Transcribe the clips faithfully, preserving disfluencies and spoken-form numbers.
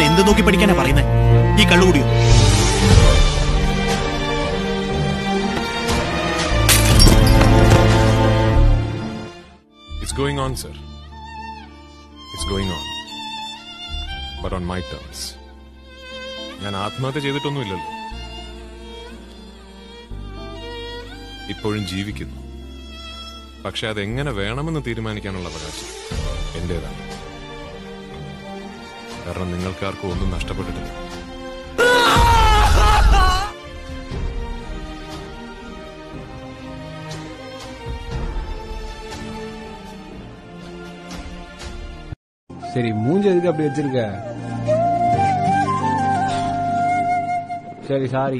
എന്ത് നോക്കി പഠിക്കാനാ പറയുന്നത്? ഈ കള്ളുകൂടിയോ? It's going on, sir. It's going on. But on my terms. ഞാൻ ആത്മഹത്യ ചെയ്തിട്ടൊന്നുമില്ലല്ലോ. ഇപ്പോഴും ജീവിക്കുന്നു. പക്ഷെ അതെങ്ങനെ വേണമെന്ന് തീരുമാനിക്കാനുള്ള അവകാശം എന്റേതാണ്. കാരണം നിങ്ങൾക്കാർക്കും ഒന്നും നഷ്ടപ്പെട്ടിട്ടില്ല. சரி, மூஞ்சி எதுக்கு அப்படி வச்சிருக்க? சரி, சாரி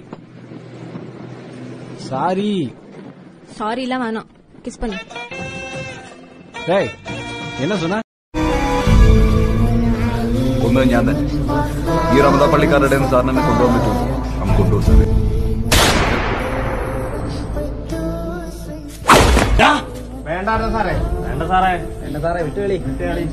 சாரி சாரி எல்லாம் வேணாம், கிஸ் பண்ணு. டேய், என்ன சொன்ன? ഒന്ന് ഞാൻ തന്നെ ഈ റമദാൻ പള്ളിക്കാരുടെ സാറിന് എന്നെ കൊണ്ടുപോകാൻ പറ്റുമോ? നമുക്ക് കൊണ്ടുപോകും സാറേ. വേണ്ട സാറേ, വേണ്ട സാറേ, വേണ്ട സാറേ, വിട്ടുകളി വിട്ടുകളി.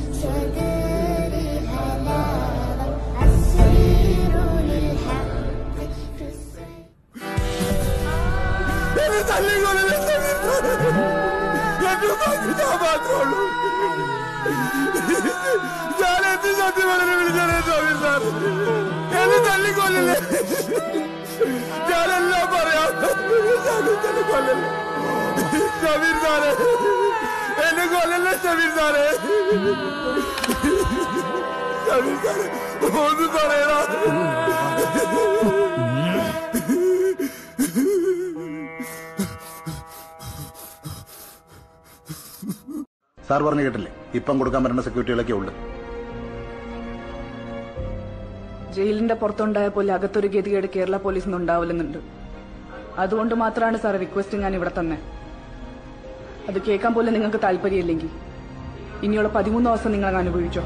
ഞാനെന്ത് സത്യം വളരെ വിളിച്ചാലേ സമീർ സാർ എന്നെ തല്ലിക്കൊല്ലല്ലേ? ഞാനെല്ലാം പറയാം. കൊല്ലല്ലേ സമീർ സാറേ, എന്നെ കൊല്ലല്ലേ സമീർ സാറേ. സമീർ സാറേ ഒന്ന് പറയണ. സാർ പറഞ്ഞു കേട്ടില്ലേ, ഇപ്പം കൊടുക്കാൻ പറ്റുന്ന സെക്യൂരിറ്റികളൊക്കെ ഉണ്ട്. ജയിലിന്റെ പുറത്തുണ്ടായ പോലെ അകത്തൊരു ഗതികേട് കേരള പോലീസിന് ഉണ്ടാവില്ലെന്നുണ്ട്. അതുകൊണ്ട് മാത്രമാണ് സാർ റിക്വസ്റ്റ് ഞാൻ ഇവിടെ തന്നെ. അത് കേൾക്കാൻ പോലും നിങ്ങൾക്ക് താല്പര്യമില്ലെങ്കിൽ ഇനിയുള്ള പതിമൂന്ന് ദിവസം നിങ്ങൾ അനുഭവിച്ചോ.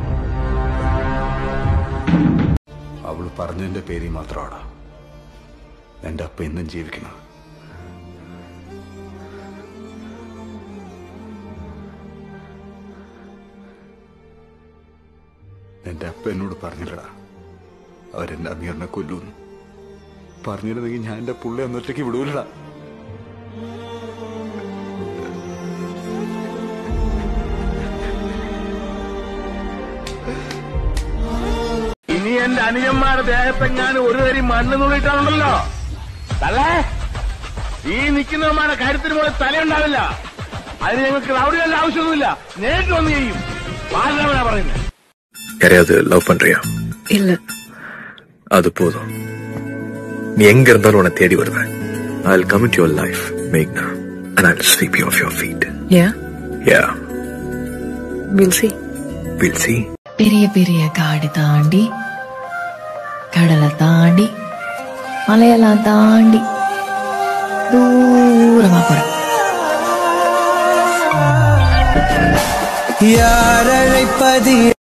അവള് പറഞ്ഞതിന്റെ പേരിൽ മാത്രമാണ് എന്റെ അപ്പ ഇന്നും ജീവിക്കണം. എന്റെ അപ്പ എന്നോട് പറഞ്ഞില്ലടാ അവരെന്റെ അമീറിനെ കൊല്ലൂന്ന്. പറഞ്ഞിരുന്നെങ്കിൽ ഞാൻ എന്റെ പുള്ളി ഒന്നൊറ്റയ്ക്ക് വിടൂലടാ. ഇനി എന്റെ അനുജന്മാരുടെ ദേഹത്തെങ്ങാനും ഒരു തരി മണ്ണ് തുള്ളിട്ടാണല്ലോ തള്ളേ, ഈ നിൽക്കുന്നവന്മാരുടെ കാര്യത്തിന് പോലെ തലയുണ്ടാവില്ല. അതിന് ഞങ്ങൾക്ക് റൗഡികളുടെ ആവശ്യമൊന്നുമില്ല, നേരിട്ട് വന്ന് ചെയ്യും. ആരാ പറയുന്നത്? யாரையாவது லவ் பண்றியா? இல்ல. அது போதும். நீ எங்க இருந்தாலும் உன்னை தேடி வருவேன். I'll come into your life, Meghna, and I'll sweep you off your feet. Yeah? Yeah. We'll see. We'll see. பெரிய பெரிய காடு தாண்டி, கடலை தாண்டி, மலையெல்லாம் தாண்டி தூரமா போறேன். யார் அழைப்பது?